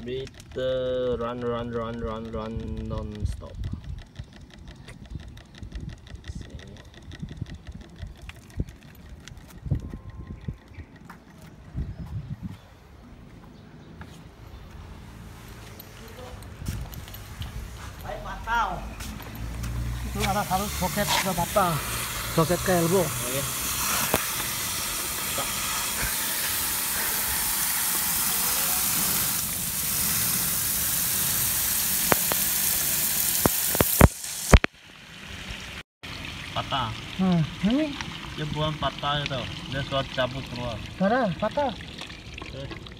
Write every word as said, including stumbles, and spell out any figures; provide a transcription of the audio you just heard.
Beat the run, run, run, run, run non-stop. Itu anak harus soket ke mata, soket ke elbow. Oke. Patah. Hmm, ini Dia buang patah itu. Dia suat cabut keluar. cara patah. Terus